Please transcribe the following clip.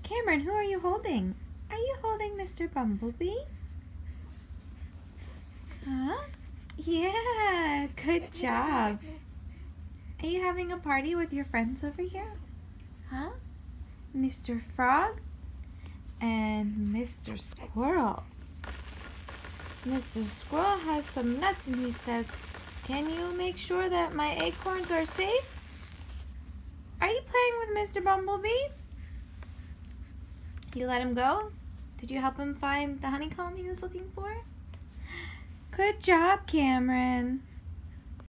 Cameron, who are you holding? Are you holding Mr. Bumblebee? Huh? Yeah, good job. Are you having a party with your friends over here? Huh? Mr. Frog and Mr. Squirrel. Mr. Squirrel has some nuts and he says, "Can you make sure that my acorns are safe?" Are you playing with Mr. Bumblebee? You let him go? Did you help him find the honeycomb he was looking for? Good job, Cameron.